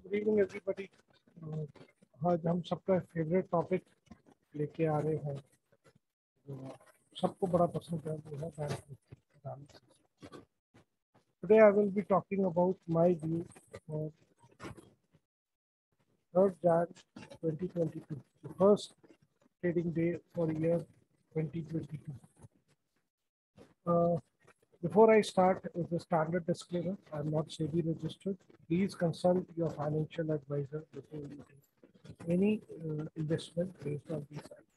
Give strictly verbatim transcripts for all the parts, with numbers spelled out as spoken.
Good evening everybody. आज हम सबका फेवरेट टॉपिक लेके आ रहे हैं जो सबको बड़ा पसंद है, वो है bank Nifty. Today I will be talking about my view for third Jan twenty twenty two, the first trading day for year twenty twenty two. Uh, Before I start, is the standard disclaimer: I am not SEBI registered. Please consult your financial advisor before you take any uh, investment based on these items.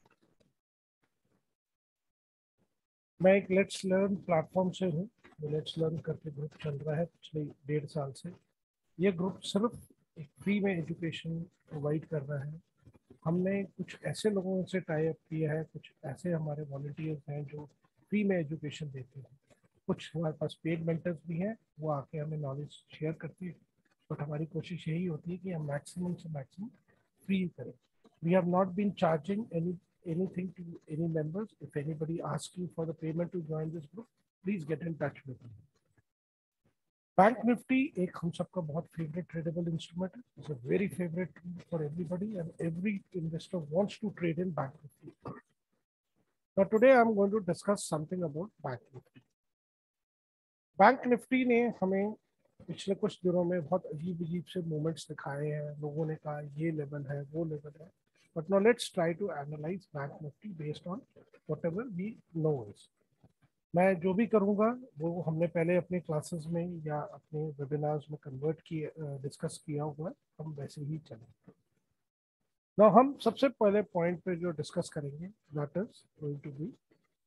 मैं एक let's learn platform से हूँ। Let's learn करके group चल रहा है पिछले डेढ़ साल से। ये ग्रुप सिर्फ एक फ्री में एजुकेशन प्रोवाइड कर रहा है। हमने कुछ ऐसे लोगों से टाई अप किया है, कुछ ऐसे हमारे वॉलंटियर्स हैं जो फ्री में एजुकेशन देते हैं। कुछ हमारे पास पेड मेंटर्स भी हैं, वो आके हमें नॉलेज शेयर करते हैं। बट हमारी कोशिश यही होती है कि हम मैक्सिमम से मैक्सिमम फ्री करें। We have not been charging any anything to any members. If anybody asks you for the payment to join this group, please get in touch with me. Bank Nifty एक हम सबका बहुत favourite tradable instrument है. It's a very favourite for everybody and every investor wants to trade in bank Nifty. Now today I'm going to discuss something about bank Nifty. Bank Nifty ने हमें पिछले कुछ दिनों में बहुत अजीब अजीब से मूवमेंट्स दिखाए हैं. लोगों ने कहा ये लेवल है, वो लेवल है. But now let's try to analyze Bank Nifty based on whatever we know is. मैं जो भी करूँगा वो हमने पहले अपने क्लासेस में या अपने वेबिनार्स में कन्वर्ट किए, डिस्कस किया हुआ है. हम वैसे ही चलेंगे. now हम सबसे पहले पॉइंट पे जो डिस्कस करेंगे that is going to be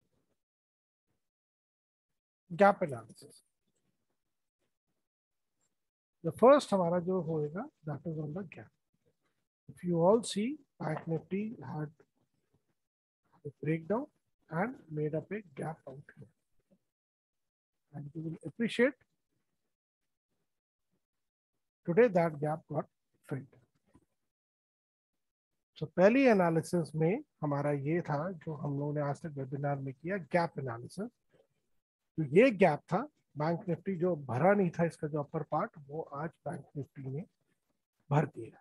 gap analysis. the first हमारा जो होएगा that is on the gap. if you all see, Bank Nifty had a breakdown and made up a gap out here. And you will appreciate today that gap got filled. So पहली analysis में हमारा ये था जो हम लोगों ने आज तक वेबिनार में किया, गैप एनालिसिस. तो ये गैप था बैंक निफ्टी जो भरा नहीं था, इसका जो अपर पार्ट वो आज बैंक निफ्टी ने भर दिया.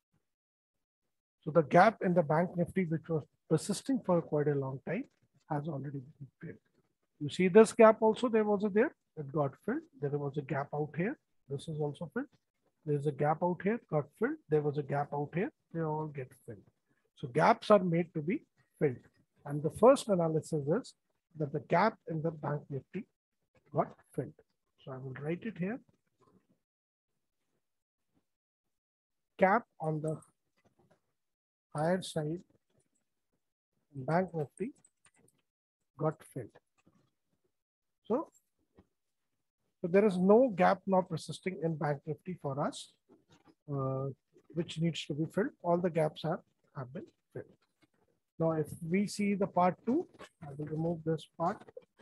So the gap in the bank nifty which was persisting for quite a long time has already been filled. You see this gap also, there was a there, it got filled. There was a gap out here, this is also filled. There is a gap out here, got filled. There was a gap out here, they all get filled. So gaps are made to be filled. And the first analysis is that the gap in the bank nifty got filled. So I will write it here. Gap on the higher side bank nifty got filled. So, so there is no gap now persisting in bank nifty for us, uh, which needs to be filled. All the gaps have, have been filled. Now, if we see the part two, I will remove this part.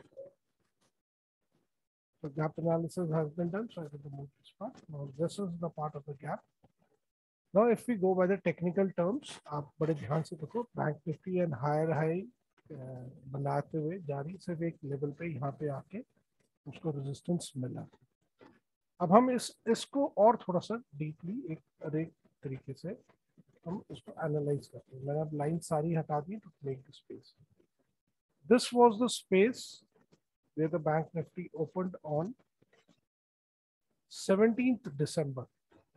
So gap analysis has been done, so I will remove this part. Now, this is the part of the gap. Now, if we go by the technical terms, आप बड़े ध्यान से देखो, bank Nifty and higher high बनाते हुए जारी सिर्फ एक लेवल पे यहाँ पे आके उसको रेजिस्टेंस मिला. अब हम इस इसको और थोड़ा सा डीपली एक एक तरीके से हम इसको एनालाइज करते हैं. मैंने अब लाइन सारी हटा दी to make the space. This was the space where the Bank Nifty opened on seventeenth December.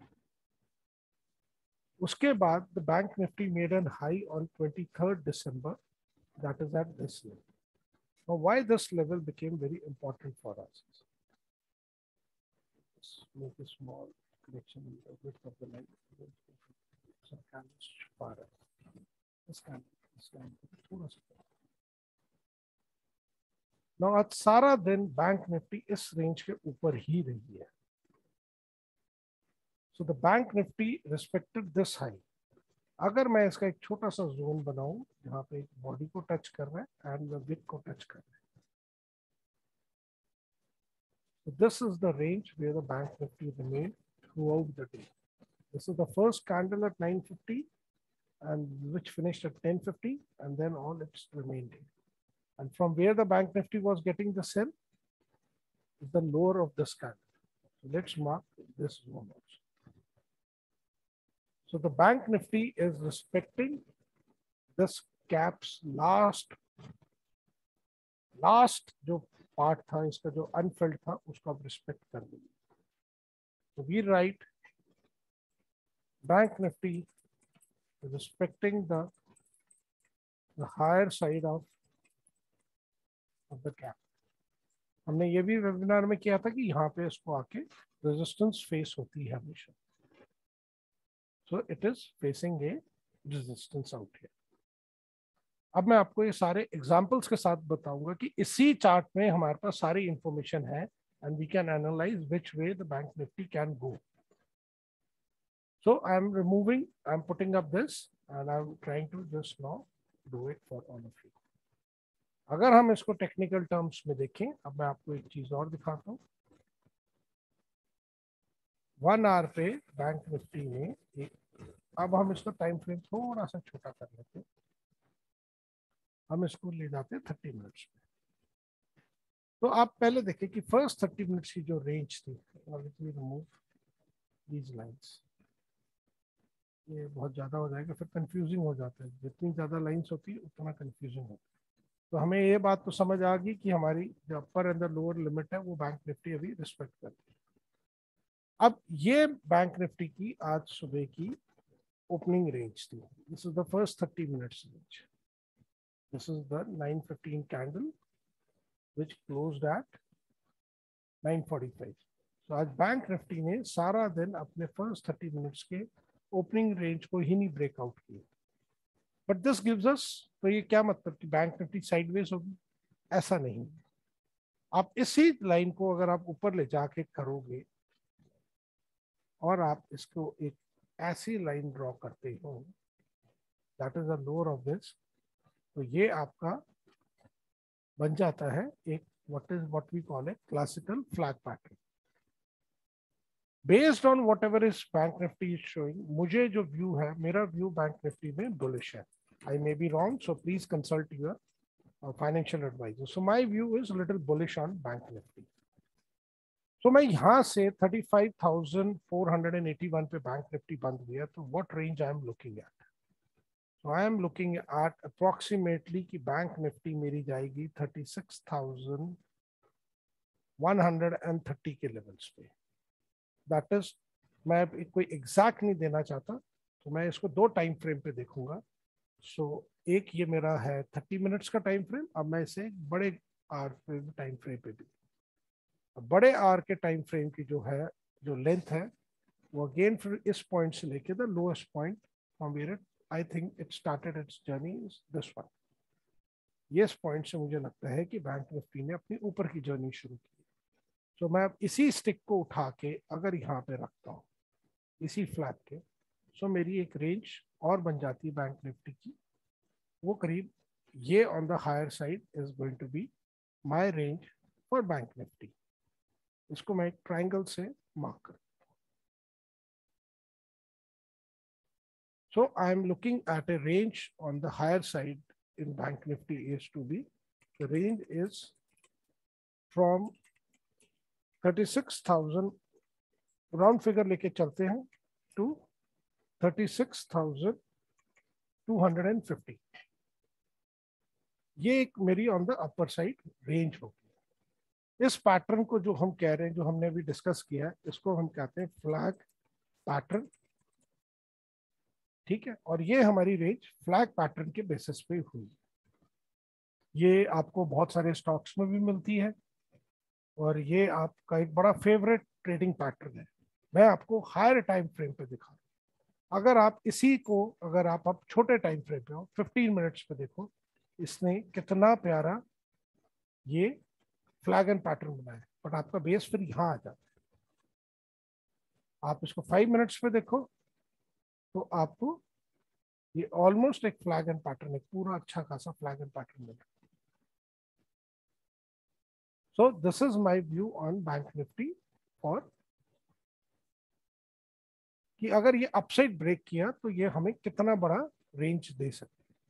उसके बाद the Bank Nifty made a high on twenty-third December. That is at this level. Now, why this level became very important for us? Let's make a small correction in the width of the line. Some candles far up. This candle, this candle, थोड़ा सा. Now, आज सारा दिन bank Nifty इस range के ऊपर ही रही है. So the bank nifty respected this high. अगर मैं इसका एक छोटा सा जोन बनाऊं जहां पे एक बॉडी को टच कर रहा है एंड द विक को टच कर रहा है. So this is the range where the bank nifty remained throughout the day. This is the first candle at nine fifty and which finished at ten fifty, and then all it's remained here. And from where the bank nifty was getting the sell is the lower of this candle. So let's mark this zone also. So the Bank Nifty is respecting this cap's last last जो part था इसका जो Anfield था उसको आप respect कर लीजिए. So we write Bank Nifty respecting the the higher side of of the cap. हमने ये भी वेबिनार में किया था कि यहाँ पे इसको आके रेजिस्टेंस फेस होती है हमेशा. So it is facing a resistance out here. अब मैं आपको ये सारे एग्जांपल्स के साथ बताऊंगा कि इसी चार्ट में हमारे पास सारी इंफॉर्मेशन है and we can analyse which way the bank Nifty can go. So I am removing, I am putting up this and I am trying to just now do it for all of you. अगर हम इसको technical terms में देखें, अब मैं आपको एक चीज और दिखाता हूँ. वन आवर पे बैंक निफ्टी में एक, अब हम इसका टाइम फ्रेम थोड़ा सा छोटा कर लेते हैं. हम इसको ले जाते हैं थर्टी मिनट्स में. तो आप पहले देखें कि फर्स्ट थर्टी मिनट्स की जो रेंज थी, रिमूव दीज लाइंस, ये बहुत ज़्यादा हो जाएगा फिर कंफ्यूजिंग हो जाता है. जितनी ज़्यादा लाइंस होती है उतना कंफ्यूजिंग होता है. तो हमें ये बात तो समझ आ गई कि हमारी जो upper and the lower limit है वो बैंक निफ्टी अभी रिस्पेक्ट करती है. अब ये बैंक निफ्टी की आज सुबह की ओपनिंग रेंज थी. This is the first thirty minutes range. This is the nine fifteen candle which closed at nine forty-five. So आज बैंक निफ्टी ने सारा दिन अपने फर्स्ट थर्टी मिनट्स के ओपनिंग रेंज को ही नहीं ब्रेकआउट किया. बट दिस गिव्स अस, तो ये क्या मतलब कि बैंक निफ्टी साइडवेज होगी? ऐसा नहीं. आप इसी लाइन को अगर आप ऊपर ले जाके करोगे और आप इसको एक ऐसी लाइन ड्रॉ करते हो, that is the lower of this, तो ये आपका बन जाता है एक what is what we call a classical flag pattern. Based on whatever is bank Nifty is showing, मुझे जो व्यू है, मेरा व्यू बैंक निफ्टी में बुलिश है. I may be wrong, so please consult your financial advisor. So my view is little bullish on bank Nifty. So मैं यहाँ से thirty five thousand four hundred eighty one पे bank Nifty बंद हुआ, तो what range I am looking at? So I am looking at approximately कि bank Nifty मेरी जाएगी thirty six thousand one hundred thirty के लेवल्स पे. दैट इज, मैं कोई एग्जैक्ट नहीं देना चाहता, तो मैं इसको दो टाइम फ्रेम पे देखूंगा. सो so, एक ये मेरा है थर्टी मिनट्स का टाइम फ्रेम. अब मैं इसे एक बड़े आर टाइम फ्रेम पे भी, बड़े आर के टाइम फ्रेम की जो है जो लेंथ है वो अगेन फिर इस पॉइंट से लेके the lowest point from where it I think it started its journey is this one. Yes, point से मुझे लगता है कि बैंक निफ्टी ने अपनी ऊपर की जर्नी शुरू की. तो so, मैं अब इसी स्टिक को उठा के अगर यहाँ पे रखता हूँ इसी फ्लैग के, सो so मेरी एक रेंज और बन जाती है बैंक निफ्टी की. वो करीब ये on the higher side is going to be my range for bank Nifty. इसको मैं एक ट्राइंगल से मार्क कर. So I am looking at a range on the higher side in Bank Nifty is to be, the range is from thirty-six thousand, round figure लेके चलते हैं, to thirty-six thousand two hundred fifty. ये एक मेरी on the upper side range होगी. इस pattern को जो हम कह रहे हैं, जो हमने अभी डिस्कस किया है, इसको हम कहते हैं फ्लैग पैटर्न. ठीक है, और ये हमारी रेंज फ्लैग पैटर्न के बेसिस पे हुई. ये आपको बहुत सारे स्टॉक्स में भी मिलती है और ये आपका एक बड़ा फेवरेट ट्रेडिंग पैटर्न है. मैं आपको हायर टाइम फ्रेम पे दिखा रहा हूँ. अगर आप इसी को अगर आप आप छोटे टाइम फ्रेम पे हो, फिफ्टीन मिनट्स पे देखो, इसने कितना प्यारा ये फ्लैग एंड पैटर्न बनाया. बट आपका बेस फिर यहाँ आ जाता है. आप इसको फाइव मिनट्स पे देखो तो आपको ये ऑलमोस्ट एक फ्लैग एंड पैटर्न, एक पूरा अच्छा खासा फ्लैग एंड पैटर्न मिला. So this is my view on bank Nifty. और कि अगर ये अपसाइड ब्रेक किया तो ये हमें कितना बड़ा रेंज दे सकते हैं.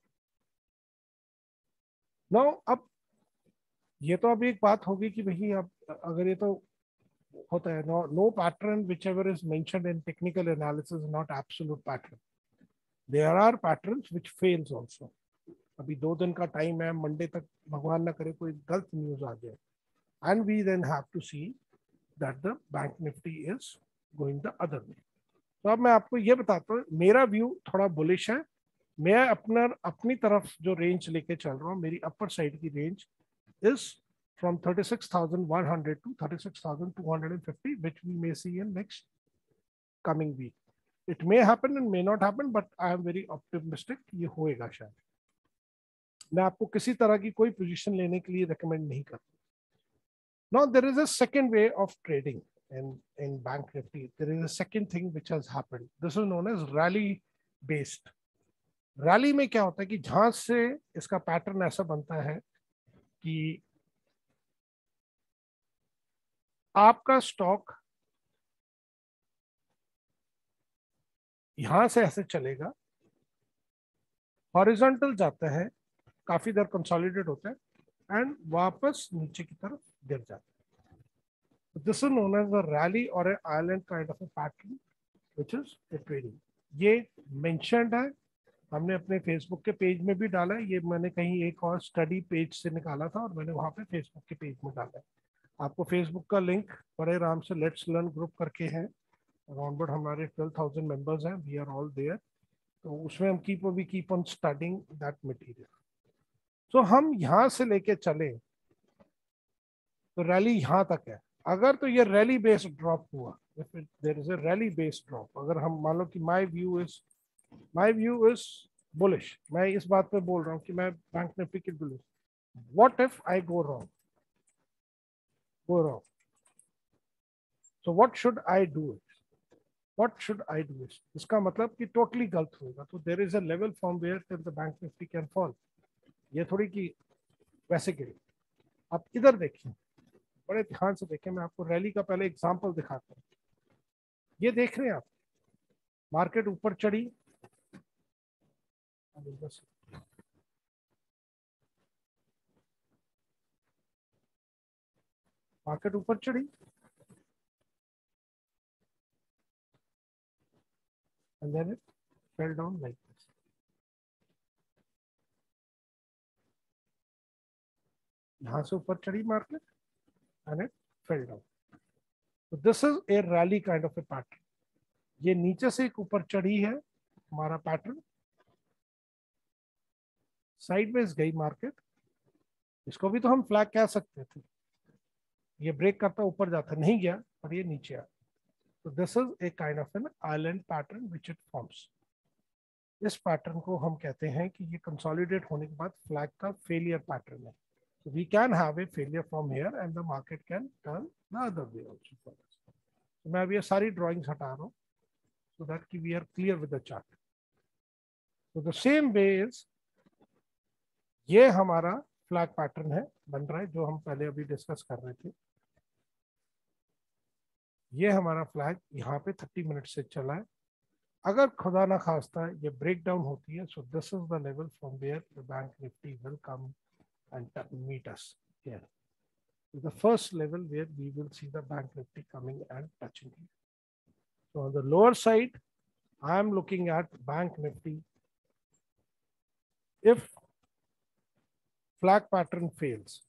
नाउ अब ये तो अब एक बात होगी कि भाई अब अगर ये तो होता है. No no pattern whichever is mentioned in technical analysis not absolute pattern. There are patterns which fails also. अभी दो दिन का टाइम है, मंडे तक भगवान ना करे कोई गलत न्यूज आ जाए, and we then have to see that the bank Nifty is going the other way. तो अब मैं आपको ये बताता हूँ, मेरा व्यू थोड़ा बुलिश है. मैं अपना अपनी तरफ जो रेंज लेके चल रहा हूँ, मेरी अपर साइड की range is from thirty-six thousand one hundred to thirty-six thousand two hundred fifty, which we may see in next coming week. It may happen and may not happen, but I am very optimistic ये होएगा शायद. मैं आपको किसी तरह की कोई position लेने के लिए recommend नहीं करता. Now there is a second way of trading in in Bank Nifty. There is a second thing which has happened. This is known as rally based. Rally में क्या होता है कि जहां से इसका पैटर्न ऐसा बनता है कि आपका स्टॉक यहां से ऐसे चलेगा, हॉरिजॉन्टल जाता है, काफी देर कंसोलिडेट होता है एंड वापस नीचे की तरफ गिर जाता है. This is known as a rally और island kind of a pattern which is a trading. ये मेंशन्ड है, हमने अपने फेसबुक के पेज में भी डाला है. ये मैंने कहीं एक और स्टडी पेज से निकाला था और मैंने वहां पे फेसबुक के पेज में डाला है. आपको फेसबुक का लिंक बड़े आराम से लेट्स लर्न ग्रुप करके है, अराउंड हमारे ट्वेल्व थाउजेंड मेंबर्स हैं, वी आर ऑल देयर. तो उसमें हम keep we keep on studying that material. तो हम यहाँ से लेके चले तो रैली यहाँ तक है. अगर तो ये रैली बेस्ड ड्रॉप हुआ, there is a rally based drop, अगर हम मान लो कि my view is my view is bullish, मैं इस बात पे बोल रहा हूँ कि मैं बैंक निफ्टी की bullish. What if I go wrong go wrong so what should I do it What should I do? इसका मतलब कि टोटली गलत होगा. तो there is a level from where till the bank Nifty can fall. ये थोड़ी कि वैसे गिरे. आप इधर देखिए, बड़े ध्यान से देखें. मैं आपको रैली का पहले एग्जांपल दिखाता हूँ. ये देख रहे हैं आप, मार्केट ऊपर चढ़ी, मार्केट ऊपर चढ़ी and then it fell down like this. यहाँ से ऊपर चढ़ी market and it fell down. So this is a rally kind of a pattern. ये नीचे से एक ऊपर चढ़ी है हमारा पैटर्न, साइडवेज गई मार्केट. इसको भी तो हम फ्लैग कह सकते थे. ये ब्रेक करता ऊपर जाता, नहीं गया और ये नीचे आ. तो this is a kind of an island pattern which it forms. इस पैटर्न को हम कहते हैं कि ये कंसोलिडेट होने के बाद फ्लैग का फेलियर पैटर्न है. So we can have a failure from here and the market can turn the other way also for us. So मैं अभी ये सारी ड्राइंग्स हटा रहा हूँ so that कि we are clear with the chart. So the same way is ये हमारा फ्लैग पैटर्न है, बन रहा है, जो हम पहले अभी डिस्कस कर रहे थे. ये हमारा फ्लैग यहाँ पे थर्टी मिनट से चला है. अगर खुदा ना खास्ता ये ब्रेक डाउन होती है, so this is the level from where the bank nifty will come and meet us here. The first level where we will see the bank nifty coming and touching it. So on the lower side, I am looking at bank nifty. If flag pattern fails,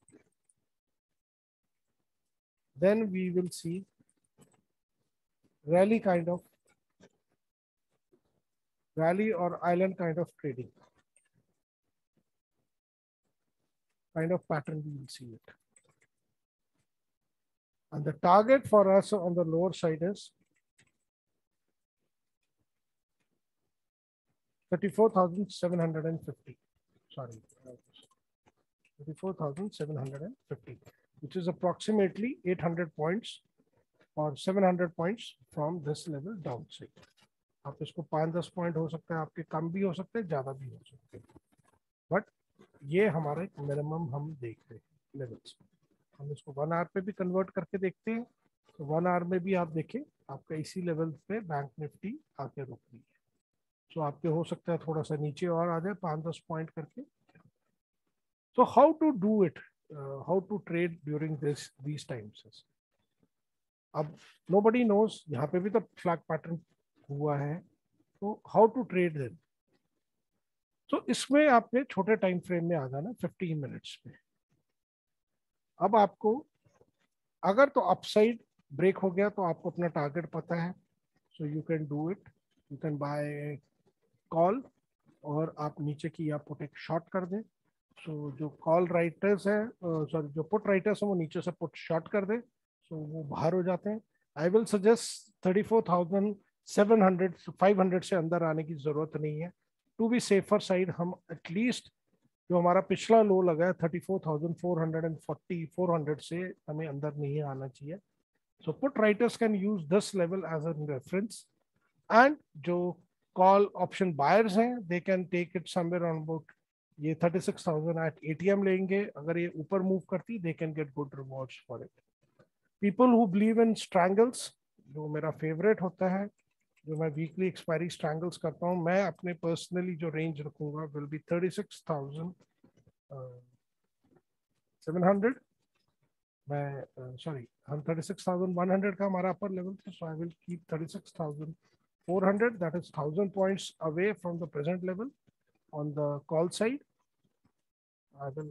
then we will see rally kind of rally or island kind of trading kind of pattern. We will see it. And the target for us on the lower side is thirty-four thousand seven hundred fifty. Sorry, thirty-four thousand seven hundred fifty, which is approximately eight hundred points or seven hundred points from this level downside. आप इसको पाँच दस point हो सकते हैं, आपके कम भी हो सकते हैं, ज़्यादा भी हो सकते हैं, बट ये हमारा एक मिनिमम हम देख रहे हैं लेवल्स. हम इसको वन आवर पे भी कन्वर्ट करके देखते हैं. तो वन आवर में भी आप देखें, आपका इसी लेवल पे बैंक निफ्टी आके रुक रही है. तो आपके हो सकता है थोड़ा सा नीचे और आ जाए पाँच दस पॉइंट करके. So how to do it? Uh, how to trade during this these times? अब nobody knows, यहाँ पे भी तो फ्लैग पैटर्न हुआ है, तो हाउ टू ट्रेड देम। तो इसमें आपने छोटे टाइम फ्रेम में आ जाना फिफ्टीन मिनट्स में। अब आपको अगर तो अपसाइड ब्रेक हो गया तो आपको अपना टारगेट पता है, so you can do it, you can buy call, और आप नीचे की या पुट एक शॉर्ट कर दें। सो so, जो कॉल राइटर्स है, सॉरी जो पुट राइटर्स है वो नीचे से पुट शॉर्ट कर दें, सो so, वो बाहर हो जाते हैं। I will suggest thirty four thousand seven hundred five hundred से अंदर आने की जरूरत नहीं है। टू बी सेफर साइड हम एटलीस्ट जो हमारा पिछला लो लगा है thirty four thousand four hundred and forty four hundred से हमें अंदर नहीं आना चाहिए। So put writers can use this level as an reference, and जो कॉल ऑप्शन बायर्स हैं they can take it somewhere on about ये thirty six thousand at ATM लेंगे। अगर ये ऊपर मूव करती they can get good rewards for it. People who believe in strangles, जो मेरा फेवरेट होता है, जो मैं वीकली एक्सपायरी स्ट्रैंगल्स करता हूँ, मैं अपने पर्सनली जो रेंज रखूंगा will be thirty six thousand seven hundred. मैं सॉरी uh, हम thirty six thousand one hundred का हमारा अपर लेवल था, so I will keep thirty six thousand four hundred, that is thousand points away from the present level on the call side. I will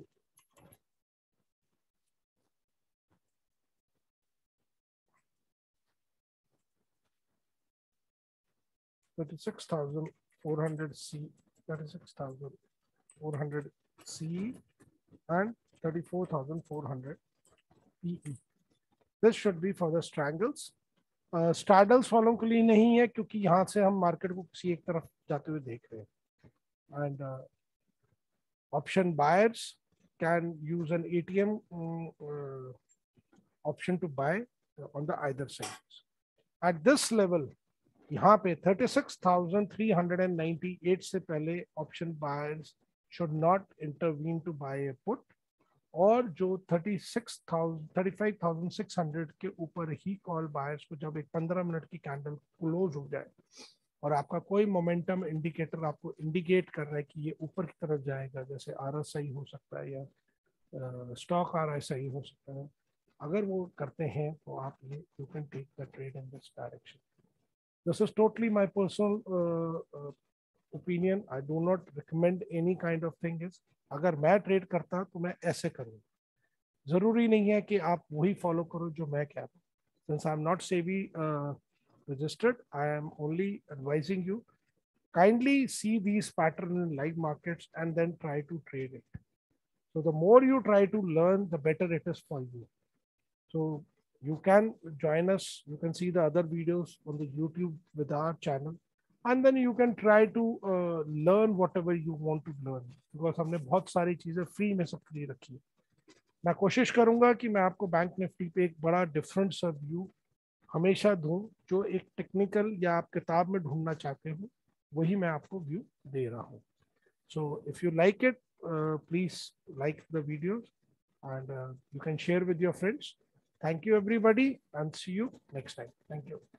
thirty-six thousand four hundred C, thirty-six thousand four hundred C and thirty-four thousand four hundred P E. This should be for the strangles. Straddles वालों के लिए नहीं है, क्योंकि यहाँ से हम market को किसी एक तरफ जाते हुए देख रहे हैं। And option buyers can use an A T M um, uh, option to buy on the either sides. At this level, यहाँ पे thirty six thousand three hundred ninety eight से पहले option buyers should not intervene to buy a put, और जो thirty six thousand thirty five thousand six hundred के ऊपर ही call buyers को जब एक पंद्रह मिनट की कैंडल क्लोज हो जाए और आपका कोई मोमेंटम इंडिकेटर आपको इंडिकेट कर रहा है कि ये ऊपर की तरफ जाएगा, जैसे आरएसआई हो सकता है या स्टॉक आरएसआई हो सकता है, अगर वो करते हैं तो आप ये you can take the trade in this direction. This is totally my personal opinion, I do not recommend any kind of thing is, अगर मैं ट्रेड करता तो मैं ऐसे करूँ, जरूरी नहीं है कि आप वही फॉलो करो जो मैं कह रहा हूँ। Since I am not SEBI registered, I am only advising you, kindly see these patterns in live markets and then try to trade it. So the more you try to learn, the better it is for you. So you can join us, you can see the other videos on the YouTube with our channel, and then you can try to uh, learn whatever you want to learn, because हमने बहुत सारी चीजें free में सब free रखी है। मैं कोशिश करूंगा कि मैं आपको बैंक निफ्टी पे एक बड़ा डिफरेंट सा व्यू हमेशा दूं, जो एक टेक्निकल या आप किताब में ढूंढना चाहते हो वही मैं आपको व्यू दे रहा हूं। So if you like it, please like the videos and you can share with your friends. Thank you everybody and see you next time. Thank you.